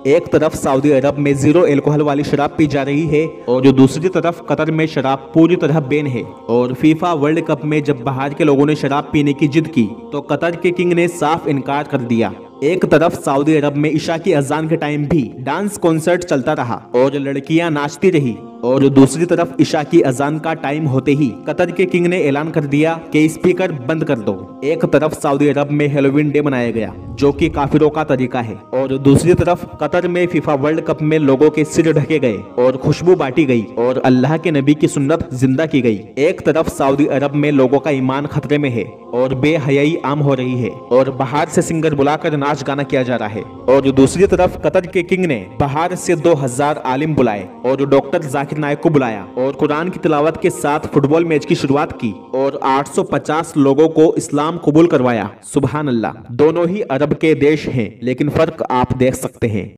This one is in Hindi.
एक तरफ सऊदी अरब में जीरो एल्कोहल वाली शराब पी जा रही है और जो दूसरी तरफ कतर में शराब पूरी तरह बैन है। और फीफा वर्ल्ड कप में जब बाहर के लोगों ने शराब पीने की जिद की तो कतर के किंग ने साफ इनकार कर दिया। एक तरफ सऊदी अरब में इशा की अजान के टाइम भी डांस कॉन्सर्ट चलता रहा और लड़कियां नाचती रही, और दूसरी तरफ इशा की अजान का टाइम होते ही कतर के किंग ने ऐलान कर दिया कि स्पीकर बंद कर दो। एक तरफ सऊदी अरब में हैलोवीन डे मनाया गया जो कि काफिरों का तरीका है, और दूसरी तरफ कतर में फीफा वर्ल्ड कप में लोगों के सिर ढके गए और खुशबू बांटी गई और अल्लाह के नबी की सुन्नत जिंदा की गई। एक तरफ सऊदी अरब में लोगों का ईमान खतरे में है और बेहयाई आम हो रही है और बाहर से सिंगर बुलाकर नाच गाना किया जा रहा है, और दूसरी तरफ कतर के किंग ने बाहर से 2000 आलिम बुलाए और डॉक्टर जाकिर नाइक को बुलाया और कुरान की तिलावत के साथ फुटबॉल मैच की शुरुआत की और 850 लोगों को इस्लाम कबूल करवाया। सुभान अल्लाह। दोनों ही अरब के देश हैं लेकिन फर्क आप देख सकते हैं।